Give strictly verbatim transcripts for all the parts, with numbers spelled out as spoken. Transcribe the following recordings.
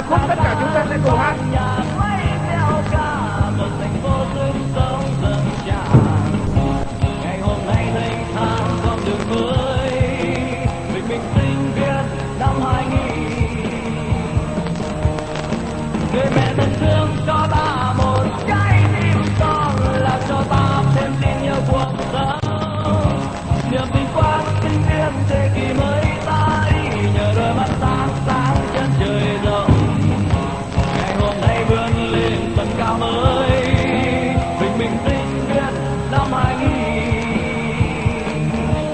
điệp khúc tất cả chúng ta sẽ cùng hát. Ngày hôm nay thanh thang con đường mới, mình mình sinh viên năm hai nghìn. Người mẹ thân thương cho ta một trái tim son, làm cho ta thêm tin yêu cuộc sống. Niềm vinh quang sinh viên thế kỷ mới ta đi, nhờ đôi mắt sáng sáng chân trời rộng. Ngày hôm nay vươn lên tầm cao mới, bình minh sinh viên năm hai nghìn.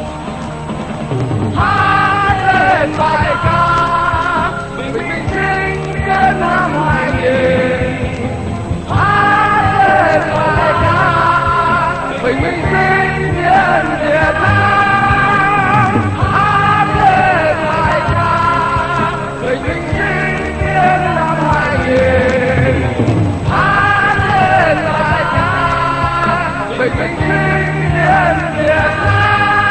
Hát lên bài ca bình minh sinh viên năm hai nghìn. Hát lên bài ca bình minh sinh viên Việt Nam. Hát lên bài ca bình minh sinh viên năm hai nghìn. Hát lên bài ca bình minh sinh viên Việt Nam.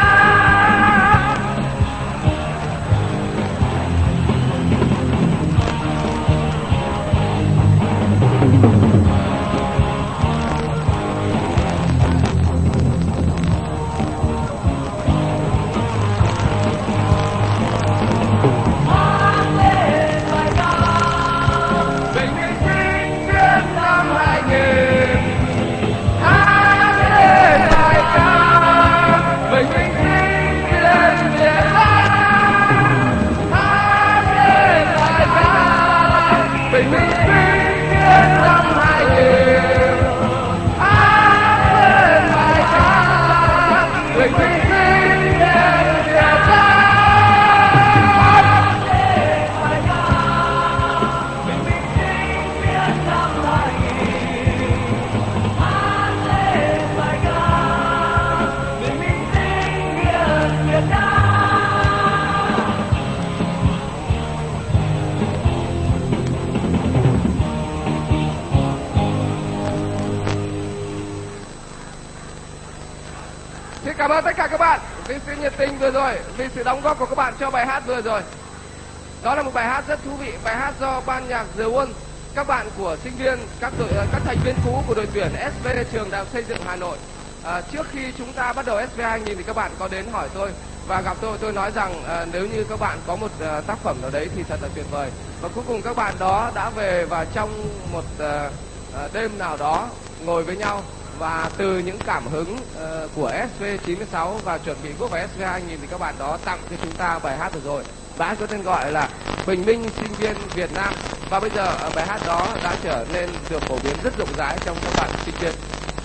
Cảm ơn tất cả các bạn vì sự nhiệt tình vừa rồi, vì sự đóng góp của các bạn cho bài hát vừa rồi. Đó là một bài hát rất thú vị, bài hát do ban nhạc The One, các bạn của sinh viên, các đội, các thành viên cũ của đội tuyển ét vê trường Đại học Xây dựng Hà Nội. À, trước khi chúng ta bắt đầu ét vê hai nghìn thì các bạn có đến hỏi tôi và gặp tôi, tôi nói rằng à, nếu như các bạn có một à, tác phẩm nào đấy thì thật là tuyệt vời. Và cuối cùng các bạn đó đã về và trong một à, à, đêm nào đó ngồi với nhau. Và từ những cảm hứng uh, của ét vê chín sáu và chuẩn bị bước vào ét vê hai nghìn thì các bạn đó tặng cho chúng ta bài hát vừa rồi. Bài hát có tên gọi là Bình minh sinh viên Việt Nam. Và bây giờ uh, bài hát đó đã trở nên được phổ biến rất rộng rãi trong các bạn sinh viên.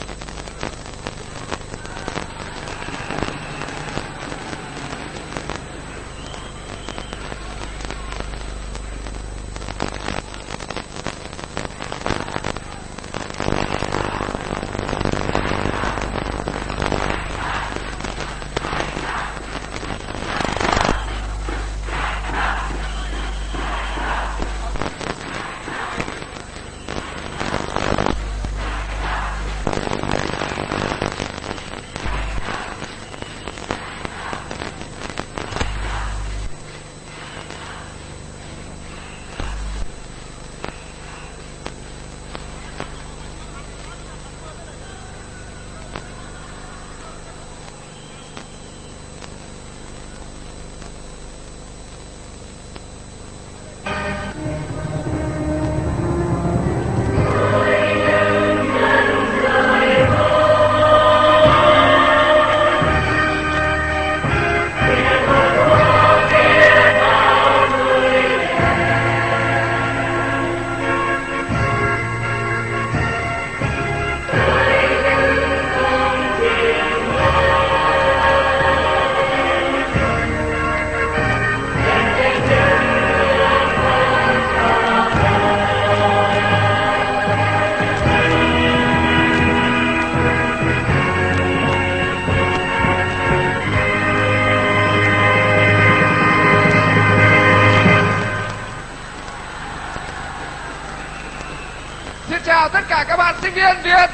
chào tất cả các bạn sinh viên Việt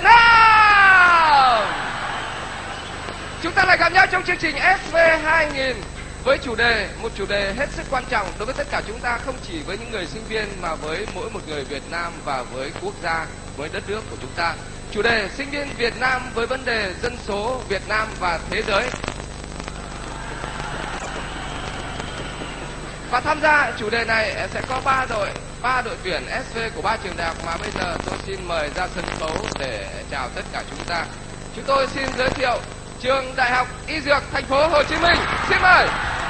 Nam. Chúng ta lại gặp nhau trong chương trình ét vê hai nghìn với chủ đề, một chủ đề hết sức quan trọng đối với tất cả chúng ta, không chỉ với những người sinh viên mà với mỗi một người Việt Nam và với quốc gia, với đất nước của chúng ta. Chủ đề sinh viên Việt Nam với vấn đề dân số Việt Nam và thế giới. Và tham gia chủ đề này sẽ có ba đội, ba đội tuyển ét vê của ba trường đại học mà bây giờ tôi xin mời ra sân khấu để chào tất cả chúng ta. Chúng tôi xin giới thiệu trường Đại học Y Dược Thành phố Hồ Chí Minh. Xin mời.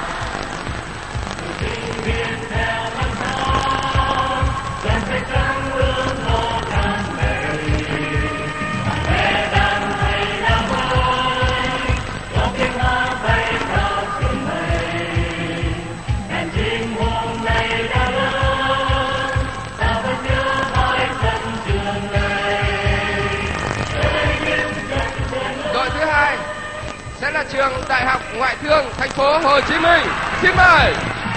Sẽ là trường Đại học Ngoại thương Thành phố Hồ Chí Minh. Xin mời.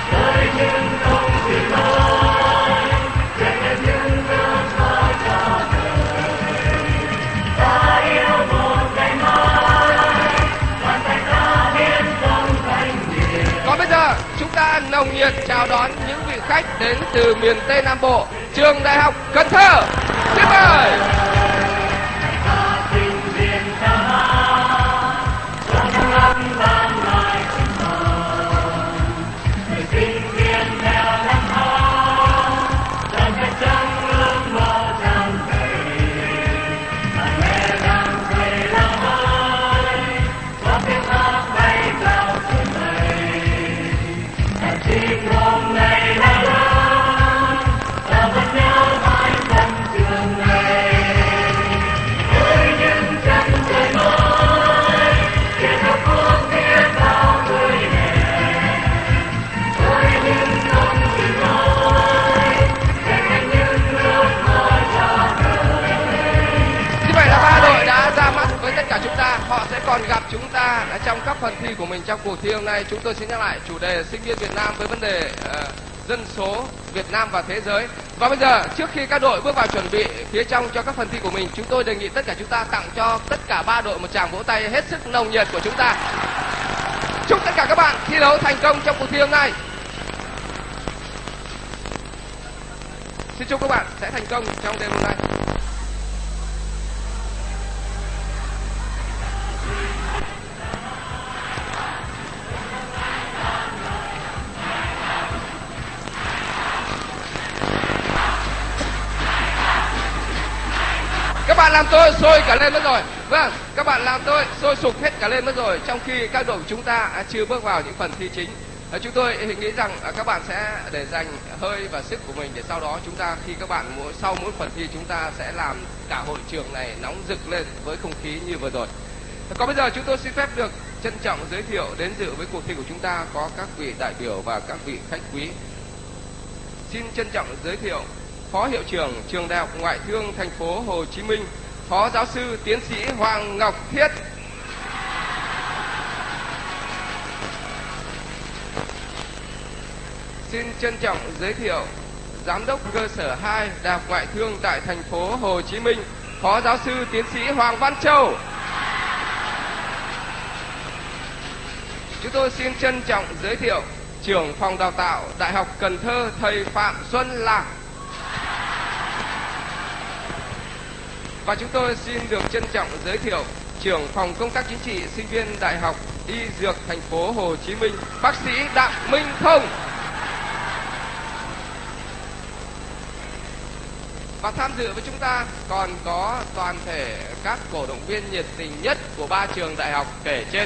Còn bây giờ chúng ta nồng nhiệt chào đón những vị khách đến từ miền Tây Nam Bộ, trường Đại học Cần Thơ. Xin mời. Họ sẽ còn gặp chúng ta trong các phần thi của mình trong cuộc thi hôm nay. Chúng tôi xin nhắc lại chủ đề sinh viên Việt Nam với vấn đề uh, dân số Việt Nam và thế giới. Và bây giờ trước khi các đội bước vào chuẩn bị phía trong cho các phần thi của mình, chúng tôi đề nghị tất cả chúng ta tặng cho tất cả ba đội một tràng vỗ tay hết sức nồng nhiệt của chúng ta. Chúc tất cả các bạn thi đấu thành công trong cuộc thi hôm nay. Xin chúc các bạn sẽ thành công trong đêm hôm nay. Các bạn làm tôi sôi cả lên mất rồi. Vâng, các bạn làm tôi sôi sục hết cả lên mất rồi. Trong khi các đội chúng ta chưa bước vào những phần thi chính. Chúng tôi nghĩ rằng các bạn sẽ để dành hơi và sức của mình để sau đó chúng ta khi các bạn mỗi sau mỗi phần thi chúng ta sẽ làm cả hội trường này nóng rực lên với không khí như vừa rồi. Còn bây giờ chúng tôi xin phép được trân trọng giới thiệu đến dự với cuộc thi của chúng ta có các vị đại biểu và các vị khách quý. Xin trân trọng giới thiệu Phó Hiệu trưởng Trường Đại học Ngoại thương Thành phố Hồ Chí Minh, Phó Giáo sư Tiến sĩ Hoàng Ngọc Thiết. Xin trân trọng giới thiệu Giám đốc cơ sở hai Đại học Ngoại thương tại Thành phố Hồ Chí Minh, Phó Giáo sư Tiến sĩ Hoàng Văn Châu. Chúng tôi xin trân trọng giới thiệu Trưởng phòng đào tạo Đại học Cần Thơ thầy Phạm Xuân Lạc. Và chúng tôi xin được trân trọng giới thiệu Trưởng phòng công tác chính trị sinh viên Đại học Y Dược Thành phố Hồ Chí Minh, bác sĩ Đặng Minh Thông. Và tham dự với chúng ta còn có toàn thể các cổ động viên nhiệt tình nhất của ba trường đại học kể trên.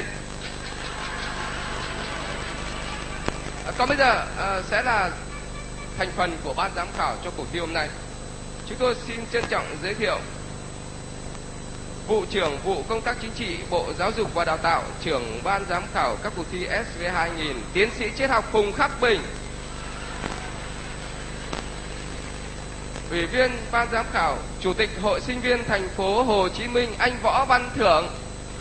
Còn bây giờ uh, sẽ là thành phần của ban giám khảo cho cuộc thi hôm nay. Chúng tôi xin trân trọng giới thiệu Vụ trưởng Vụ Công tác Chính trị Bộ Giáo dục và Đào tạo, trưởng ban giám khảo các cuộc thi ét vê hai nghìn, tiến sĩ triết học Phùng Khắc Bình. Ủy viên ban giám khảo, Chủ tịch Hội Sinh viên Thành phố Hồ Chí Minh anh Võ Văn Thưởng.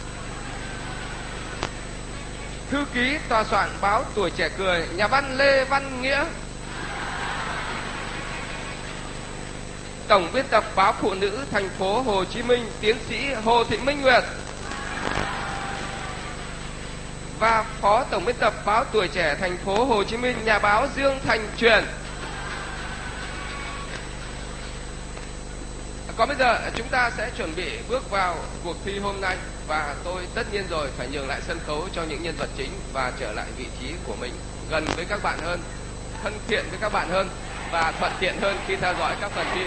Thư ký tòa soạn báo Tuổi Trẻ Cười, nhà văn Lê Văn Nghĩa. Tổng biên tập báo Phụ Nữ Thành phố Hồ Chí Minh, tiến sĩ Hồ Thị Minh Nguyệt. và Phó Tổng biên tập báo Tuổi Trẻ Thành phố Hồ Chí Minh, nhà báo Dương Thành Truyền. Còn bây giờ chúng ta sẽ chuẩn bị bước vào cuộc thi hôm nay, và tôi tất nhiên rồi phải nhường lại sân khấu cho những nhân vật chính và trở lại vị trí của mình, gần với các bạn hơn, thân thiện với các bạn hơn và thuận tiện hơn khi theo dõi các phần thi.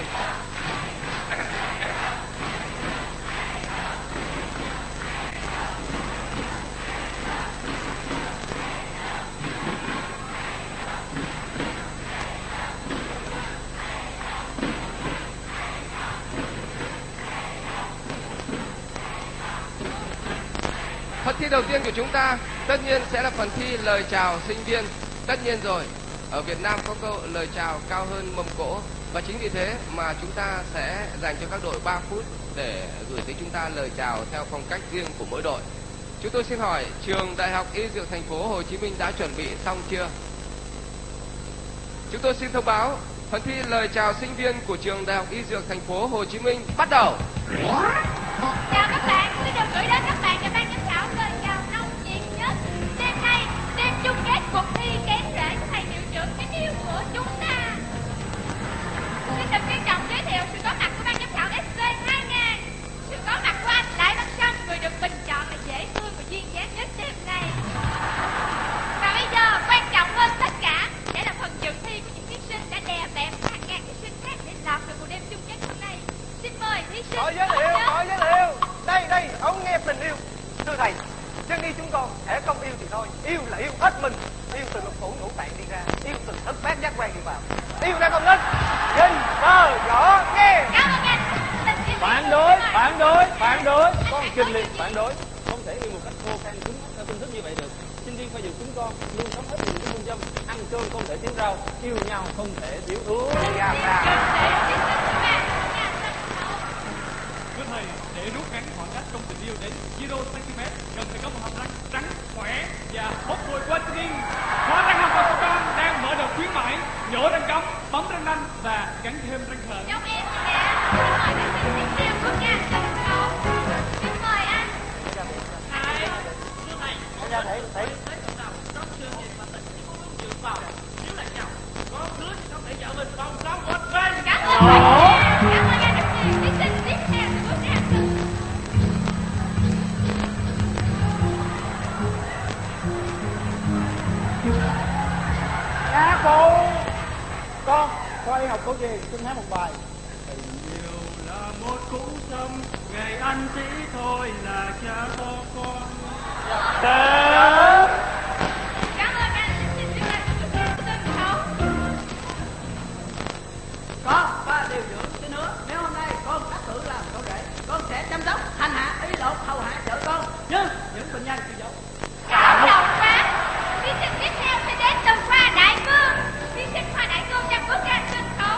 Phần thi đầu tiên của chúng ta tất nhiên sẽ là phần thi lời chào sinh viên. Tất nhiên rồi, ở Việt Nam có câu lời chào cao hơn mâm cỗ, và chính vì thế mà chúng ta sẽ dành cho các đội ba phút để gửi tới chúng ta lời chào theo phong cách riêng của mỗi đội. Chúng tôi xin hỏi trường Đại học Y Dược Thành phố Hồ Chí Minh đã chuẩn bị xong chưa? Chúng tôi xin thông báo phần thi lời chào sinh viên của trường Đại học Y Dược Thành phố Hồ Chí Minh bắt đầu. Chào các bạn, xin được gửi đến các bạn và ban giám khảo lời chào nồng nhiệt nhất. Đêm nay, đêm chung kết cuộc thi kén rễ của thầy hiệu trưởng kính yêu của chúng ta. Xin được trân trọng giới thiệu sự có mặt của ban giám khảo ét xê hai nghìn. Sự có mặt của anh Lại Văn Sâm, người được bình chọn là dễ thương và duyên dáng nhất đêm nay. Và bây giờ, quan trọng hơn tất cả, sẽ là phần dự thi của những thí sinh đã đè bẹp hàng ngàn thí sinh khác để lọt được cuộc đêm chung kết hôm nay. Xin mời thí sinh. Gọi giới thiệu, gọi giới thiệu. Đây, đây, ống nghe tình yêu. Thưa thầy, chân y chúng con, hễ không yêu thì thôi. Yêu là yêu hết mình. Yêu từ lục phủ ngũ tạng đi ra. Yêu từ thất bát giác quan đi vào. Yêu ra không lên. Nhìn, mơ, gõ, nghe. Cảm ơn anh. Phản đối, phản đối, phản đối. Con kinh liệt phản đối. Không thể yêu một cách khô khan cứng theo phương thức như vậy được. Sinh viên phải giữ chúng con luôn sống hết mình với muôn dâm. Ăn cơm không thể thiếu rau, yêu nhau không thể thiếu thuốc. Thưa thầy, để rút ngắn khoảng cách trong tình yêu đến zero centimet, cần phải có một hàm răng trắng, khỏe và hốt mùi của anh Tiên. Hóa răng hàm răng của con đang mở đợt khuyến mãi, nhổ răng cong, bấm răng nanh và gắn thêm răng khờ. Giống em nè. Xin mời thí sinh tiếp theo bước ra sân khấu. Xin mời anh. Thầy, thưa thầy, Ra thể, thể. thấy cộng đồng trong chương trình mà tình chỉ có hướng dựa vào, nếu là chồng, có hứa thì không thể vợ mình còn sống một bên. Cảm ơn anh. Cảm ơn anh rất nhiều. Thí sinh tiếp theo sẽ bước ra sân. Nhạc cụ. Con, khoa y học cổ truyền, xin hát một bài. Tình yêu là một cú sâm, ngày anh chỉ thôi là cha to con. Cảm ơn anh. Thí sinh tiếp theo sẽ bước ra sân khấu. Con, ba điều dưỡng xin hứa, nếu hôm nay con đắc cử làm con rể, con sẽ chăm sóc, hành hạ, ý lộn, hầu hạ vợ con. Nhưng những bệnh nhân chưa giấu. Cảm động quá. Thí sinh tiếp theo sẽ đến từ khoa Đại Cương. Thí sinh khoa Đại Cương đang bước ra sân khấu.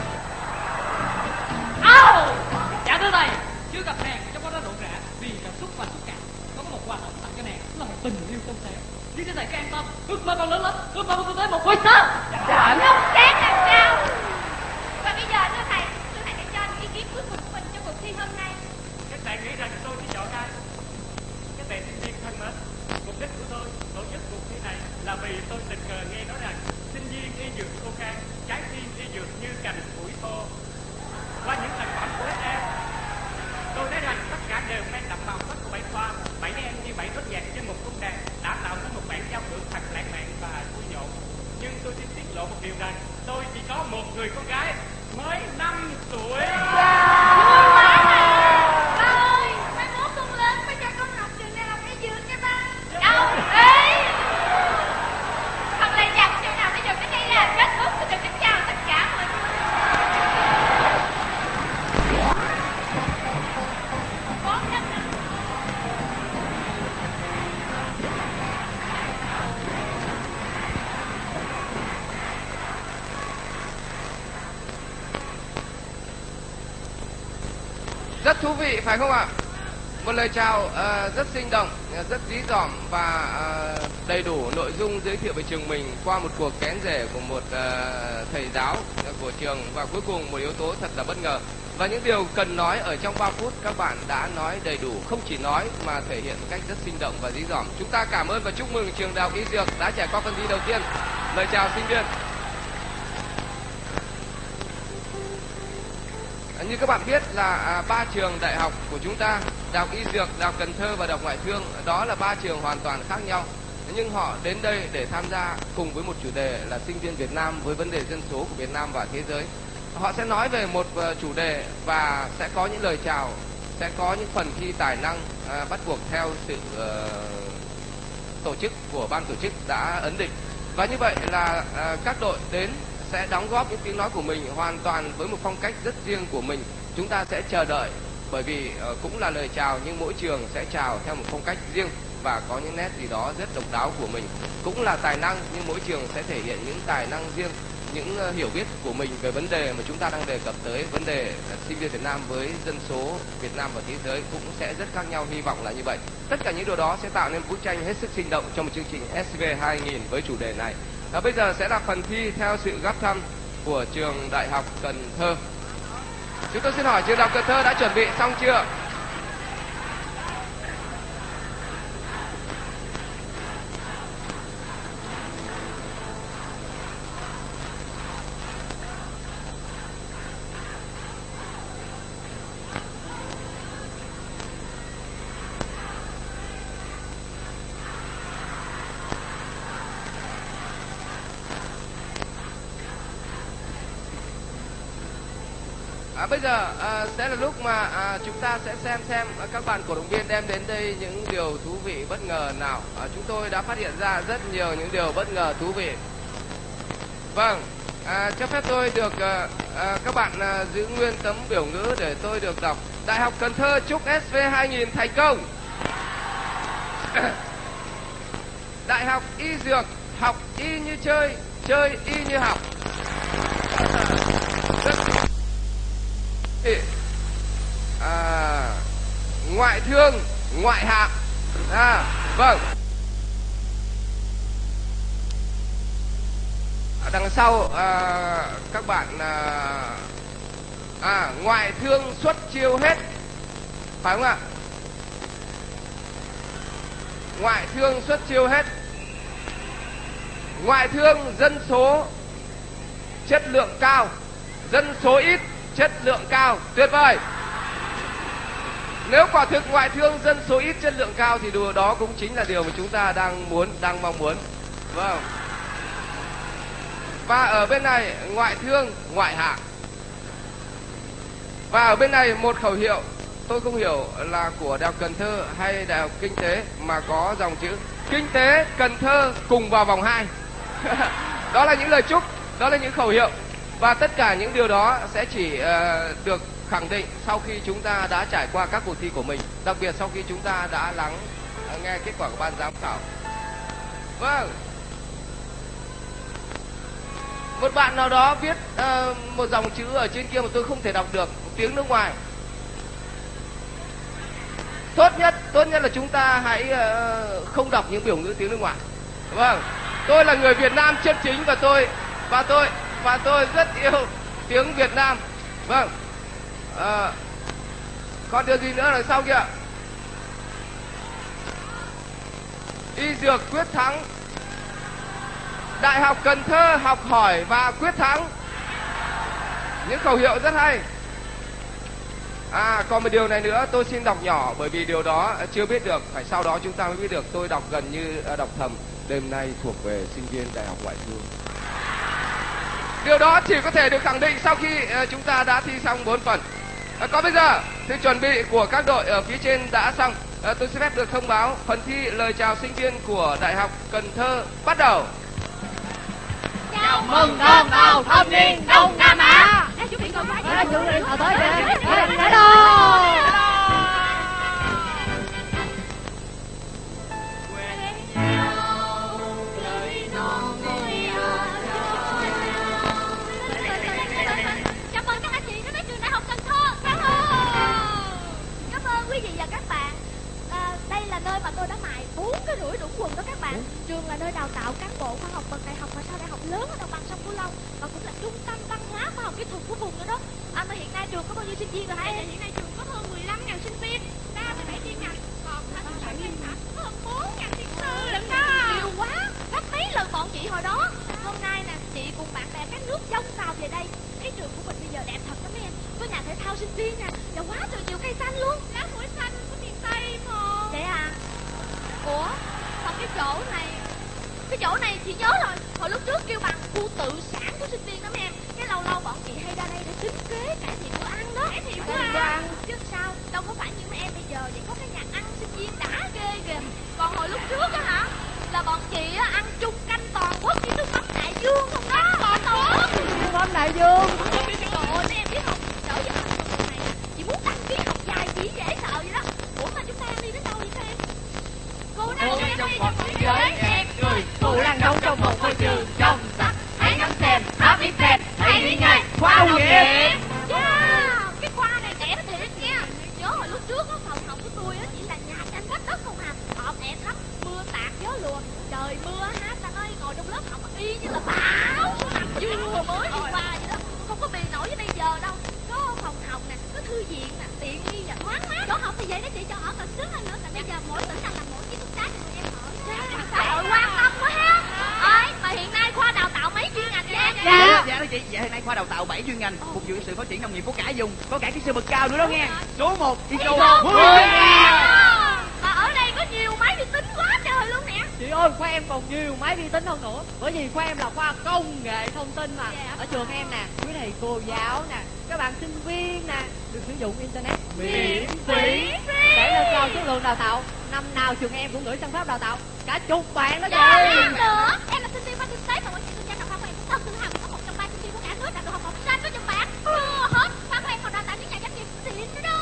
Âu! Dạ thưa thầy, chưa gặp nàng trong đó rộn rã vì cảm xúc và xúc cảm. Có một quà tặng tặng cho nàng, là một tình yêu trong sáng. Nhưng thưa thầy cứ an tâm, ước mơ con lớn lắm, ước mơ con tới một ngôi sao. Dạ, không sáng làm sao. Và bây giờ thưa thầy, thưa thầy hãy cho những ý kiến cuối cùng của mình trong cuộc thi hôm nay. Các bạn nghĩ rằng tôi sẽ chọn ai? Các bạn sinh viên thân mến, mục đích của tôi tổ chức cuộc thi này là vì tôi tình cờ nghe nói rằng sinh viên y dược khô khan, trái tim y dược như cành củi khô. Qua những sản phẩm của ét em, tôi thấy rằng tất cả đều mang đậm màu sắc của bảy khoa, bảy em như bảy nốt nhạc trên một cung đàn đã tạo nên một bản giao hưởng thật lãng mạn và vui nhộn. Nhưng tôi xin tiết lộ một điều rằng tôi chỉ có một người con gái mới năm tuổi. Vui quá mà. Ba ơi, mai mốt con lớn phải cho con học trường đại học y dược nha ba. Đâu, ê. Thật là dặn trường nào y dược đến đây là kết thúc. Xin được kính chào tất cả mọi người. Bốn năm năm. Rất thú vị phải không ạ? Một lời chào uh, rất sinh động, rất dí dỏm và uh, đầy đủ nội dung giới thiệu về trường mình qua một cuộc kén rể của một uh, thầy giáo của trường, và cuối cùng một yếu tố thật là bất ngờ. Và những điều cần nói ở trong ba phút các bạn đã nói đầy đủ, không chỉ nói mà thể hiện một cách rất sinh động và dí dỏm. Chúng ta cảm ơn và chúc mừng trường Đại học Y Dược đã trải qua phần thi đầu tiên. Lời chào sinh viên. Như các bạn biết là ba trường đại học của chúng ta, Đại học Y Dược, Đại học Cần Thơ và Đại học Ngoại thương, đó là ba trường hoàn toàn khác nhau. Nhưng họ đến đây để tham gia cùng với một chủ đề là sinh viên Việt Nam với vấn đề dân số của Việt Nam và thế giới. Họ sẽ nói về một chủ đề và sẽ có những lời chào, sẽ có những phần thi tài năng à, bắt buộc theo sự uh, tổ chức của ban tổ chức đã ấn định. Và như vậy là à, các đội đến sẽ đóng góp những tiếng nói của mình hoàn toàn với một phong cách rất riêng của mình. Chúng ta sẽ chờ đợi, bởi vì uh, cũng là lời chào nhưng mỗi trường sẽ chào theo một phong cách riêng và có những nét gì đó rất độc đáo của mình. Cũng là tài năng nhưng mỗi trường sẽ thể hiện những tài năng riêng, những uh, hiểu biết của mình về vấn đề mà chúng ta đang đề cập tới, vấn đề uh, sinh viên Việt Nam với dân số Việt Nam và thế giới cũng sẽ rất khác nhau, hy vọng là như vậy. Tất cả những điều đó sẽ tạo nên bức tranh hết sức sinh động trong một chương trình ét vê hai nghìn với chủ đề này. Và bây giờ sẽ là phần thi theo sự gắp thăm của trường Đại học Cần Thơ. Chúng tôi xin hỏi trường Đại học Cần Thơ đã chuẩn bị xong chưa? À, bây giờ à, sẽ là lúc mà à, chúng ta sẽ xem xem à, các bạn cổ động viên đem đến đây những điều thú vị bất ngờ nào. À, chúng tôi đã phát hiện ra rất nhiều những điều bất ngờ thú vị. Vâng, à, cho phép tôi được à, à, các bạn à, giữ nguyên tấm biểu ngữ để tôi được đọc. Đại học Cần Thơ chúc ét vê hai nghìn thành công. Đại học Y Dược học y như chơi, chơi y như học. Rất À, ngoại thương, ngoại hạng. À, vâng. Ở đằng sau à, các bạn à, à, ngoại thương xuất chiêu hết, phải không ạ? Ngoại thương xuất chiêu hết. Ngoại thương dân số chất lượng cao, dân số ít chất lượng cao. Tuyệt vời. Nếu quả thực ngoại thương dân số ít chất lượng cao thì điều đó cũng chính là điều mà chúng ta đang muốn, đang mong muốn. Vâng. Và ở bên này ngoại thương ngoại hạng. Và ở bên này một khẩu hiệu, tôi không hiểu là của Đại học Cần Thơ hay Đại học Kinh tế mà có dòng chữ Kinh tế Cần Thơ cùng vào vòng hai. Đó là những lời chúc, đó là những khẩu hiệu. Và tất cả những điều đó sẽ chỉ uh, được khẳng định sau khi chúng ta đã trải qua các cuộc thi của mình, đặc biệt sau khi chúng ta đã lắng uh, nghe kết quả của ban giám khảo. Vâng. Một bạn nào đó viết uh, một dòng chữ ở trên kia mà tôi không thể đọc được, tiếng nước ngoài. Tốt nhất, tốt nhất là chúng ta hãy uh, không đọc những biểu ngữ tiếng nước ngoài. Vâng. Tôi là người Việt Nam chân chính và tôi và tôi và tôi rất yêu tiếng Việt Nam. Vâng. À, còn điều gì nữa là sau kia? Y Dược quyết thắng. Đại học Cần Thơ học hỏi và quyết thắng. Những khẩu hiệu rất hay. À, còn một điều này nữa tôi xin đọc nhỏ, bởi vì điều đó chưa biết được, phải sau đó chúng ta mới biết được. Tôi đọc gần như đọc thầm. Đêm nay thuộc về sinh viên Đại học Ngoại thương. Điều đó chỉ có thể được khẳng định sau khi uh, chúng ta đã thi xong bốn phần. Uh, còn bây giờ, sự chuẩn bị của các đội ở phía trên đã xong. Uh, tôi xin phép được thông báo phần thi lời chào sinh viên của Đại học Cần Thơ bắt đầu. Chào mừng đoàn tàu thanh niên Đông Nam Á. Ê, chuẩn bị còn phải. Ê, chuẩn bị ờ tới kìa. Ê, để đâu. Chào mừng các anh chị đến với trường Đại học Cần Thơ. Cảm ơn. Cảm ơn quý vị và các bạn. À, đây là nơi mà tôi đã mài bốn cái rưỡi đũng quần đó các bạn. Trường là nơi đào tạo cán bộ khoa học bậc đại học và sau đại học lớn ở đồng bằng sông Cửu Long, và cũng là trung tâm văn hóa khoa học kỹ thuật của vùng nữa đó. À, anh mà hiện nay trường có bao nhiêu sinh viên rồi hả em? Hiện nay trường có hơn mười lăm nghìn sinh viên, ba mươi bảy chuyên ngành, còn thanh soạn viên hả? Có hơn bốn nghìn tiến sư lận đó. Nhiều quá, gấp mấy lần bọn chị hồi đó. Hôm nay nè, chị cùng bạn bè các nước dông tàu về đây. Cái trường của mình bây giờ đẹp thật lắm em. Có nhà thể thao sinh viên nè, và quá trời nhiều cây xanh luôn. Lá mũi xanh của miền Tây mà. Vậy à? Ủa, còn cái chỗ này, cái chỗ này chị nhớ rồi. Hồi lúc trước kêu bằng khu tự sản của sinh viên lắm em. Cái lâu lâu bọn chị hay ra đây để tính kế cải thiện bữa ăn đó. Cải thiện bữa ăn. ăn chứ sao? Đâu có phải như mấy em bây giờ vậy, có cái nhà ăn sinh viên đã ghê kìa. Còn hồi lúc trước á hả, là bọn chị á ăn chung canh toàn quốc với nước mắm đại dương không đó. Còn nữa Nước mắm đại dương. trời ơi, em biết không, trở về học trường này chị muốn đăng ký học dài chỉ dễ sợ vậy đó. Ủa mà chúng ta đi đến đâu vậy các em? Cô đang đi trong một thế giới đẹp người, Cô đang sống trong một môi trường trong sạch. Hãy ngắm xem, hãy biết xem, hãy đi ngay khoa học nghiệp. Yeah, cái khoa này đẹp thiệt nha. Nhớ hồi lúc trước á, phòng học của tôi á chỉ là nhà tranh vách đất không à, họp đẹp lắm, mưa tạt gió lùa, trời mưa hát ta ơi, ngồi trong lớp học mà y như là bão số năm vừa mới đi qua vậy đó, không có bì nổi với bây giờ đâu. Có phòng học nè, có thư viện nè, tiện nghi và thoáng mát. Chỗ học thì vậy đó chị, cho ở cần sướng hơn nữa, tại bây giờ mỗi tỉnh nào làm mỗi ký túc xá cho tụi em ở. Xã hội quan tâm quá ha. Ơi, mà hiện nay khoa đào tạo mấy chuyên ngành vậy em? Dạ, dạ đó chị, dạ hiện nay khoa đào tạo bảy chuyên ngành, phục vụ sự phát triển nông nghiệp của cả vùng, có cả kỹ sư bậc cao nữa đó nghe. Số một đi câu mười ngàn. Mà ở đây có nhiều máy vi tính quá trời luôn nè. Chị ơi, khoa em còn nhiều máy vi tính hơn nữa. Bởi vì khoa em là khoa công nghệ thông tin mà. Dạ. Ở trường em nè, quý thầy cô giáo nè, các bạn sinh viên nè, được sử dụng internet miễn phí để nâng cao chất lượng đào tạo. Năm nào trường em cũng gửi sang Pháp đào tạo cả chục bạn đó Dạ, chị. nữa. Em là sinh viên khoa kinh tế mà quản trị kinh doanh đào tạo của em cũng thân tự hào có một trong ba sinh viên của cả nước đạt được học bổng xanh có chục bạn. Chưa hết, khoa của em còn đào tạo những nhà doanh nghiệp xịn nữa đó.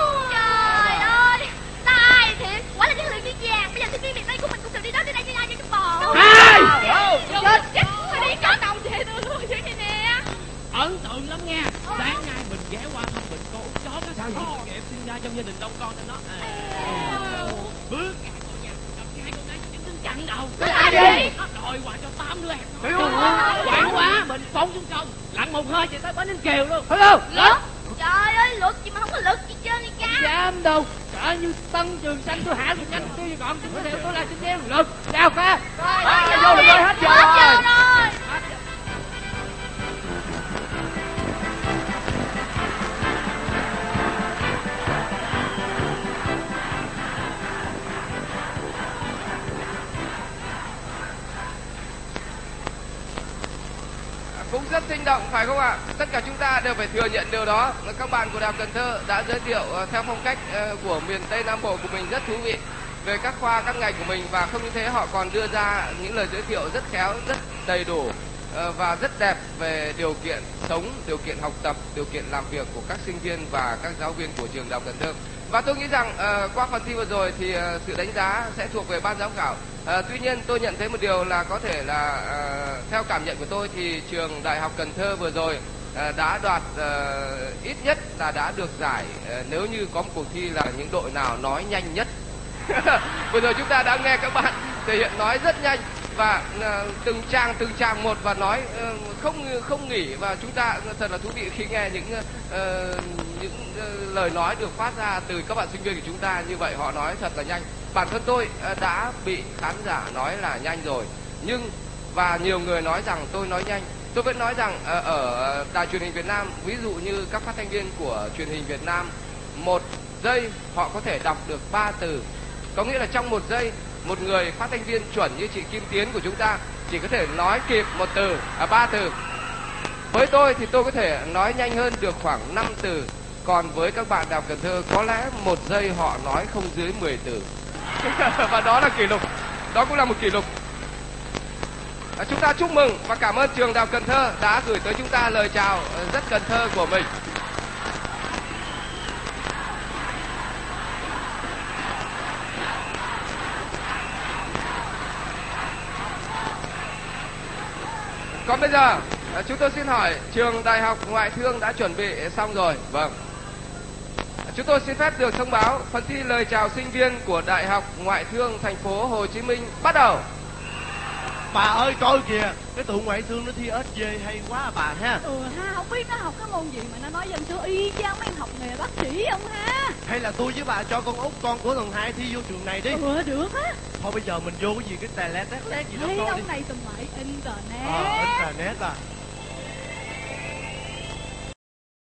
Trời ơi, tài thiệt, quả là những người viên vàng. Bây giờ sinh viên miền Tây của mình cũng được đi đó đi đây đi ai với chúng bò. Hai. Chết, chết, phải đi cả đồng về tôi luôn vậy nè. Ấn tượng lắm nha. Sáng nay mình ghé qua thăm bệnh cô chó nó sao vậy? Em sinh ra trong gia đình đông con nên nó bước ra khỏi nhà gặp hai con gái chính đứng chặn đầu. Là gì? Nó đòi quà cho tám đứa em. Trời ơi, quảng quá mình phóng xuống sông, lặn một hơi chạy tới bến Ninh Kiều luôn. Phải không? Lực. Trời ơi, lực gì mà không có lực gì trơn đi ca. Dám đâu. Cỡ như Tân Trường Xanh tôi hạ tôi nhanh tôi còn tôi theo tôi là sinh viên lực. Đào pha. Hết vô rồi, hết giờ rồi. Cũng rất sinh động phải không ạ? Tất cả chúng ta đều phải thừa nhận điều đó. Các bạn của Đại học Cần Thơ đã giới thiệu uh, theo phong cách uh, của miền Tây Nam Bộ của mình rất thú vị về các khoa các ngành của mình, và không như thế họ còn đưa ra những lời giới thiệu rất khéo, rất đầy đủ uh, và rất đẹp về điều kiện sống, điều kiện học tập, điều kiện làm việc của các sinh viên và các giáo viên của trường Đại học Cần Thơ. Và tôi nghĩ rằng uh, qua phần thi vừa rồi thì uh, sự đánh giá sẽ thuộc về ban giám khảo. À, tuy nhiên tôi nhận thấy một điều là có thể là à, theo cảm nhận của tôi thì trường Đại học Cần Thơ vừa rồi à, đã đoạt à, ít nhất là đã được giải à, nếu như có một cuộc thi là những đội nào nói nhanh nhất. Vừa rồi chúng ta đã nghe các bạn thể hiện nói rất nhanh và à, từng trang từng trang một và nói à, không không nghỉ, và chúng ta thật là thú vị khi nghe những à, những à, lời nói được phát ra từ các bạn sinh viên của chúng ta như vậy. Họ nói thật là nhanh. Bản thân tôi đã bị khán giả nói là nhanh rồi, nhưng và nhiều người nói rằng tôi nói nhanh. Tôi vẫn nói rằng ở đài truyền hình Việt Nam, ví dụ như các phát thanh viên của truyền hình Việt Nam, một giây họ có thể đọc được ba từ. Có nghĩa là trong một giây, một người phát thanh viên chuẩn như chị Kim Tiến của chúng ta chỉ có thể nói kịp một từ, à ba từ. Với tôi thì tôi có thể nói nhanh hơn được khoảng năm từ. Còn với các bạn Đại học Cần Thơ có lẽ một giây họ nói không dưới mười từ. Và đó là kỷ lục, đó cũng là một kỷ lục. À, chúng ta chúc mừng và cảm ơn trường Đại học Cần Thơ đã gửi tới chúng ta lời chào rất Cần Thơ của mình. Còn bây giờ chúng tôi xin hỏi trường Đại học Ngoại thương đã chuẩn bị xong rồi? Vâng. Chúng tôi xin phép được thông báo phần thi lời chào sinh viên của Đại học Ngoại thương thành phố Hồ Chí Minh bắt đầu. Bà ơi coi kìa, cái tụi ngoại thương nó thi ét vê hay quá à bà ha. Ừ ha, không biết nó học cái môn gì mà nó nói dân số y chang mấy học nghề bác sĩ không ha. Hay là tôi với bà cho con út con của thằng Hai thi vô trường này đi. Ừ được á. Thôi bây giờ mình vô cái gì cái tè lét tét lét gì đó Thấy coi đi. ông này tùm lại internet. Ờ internet à.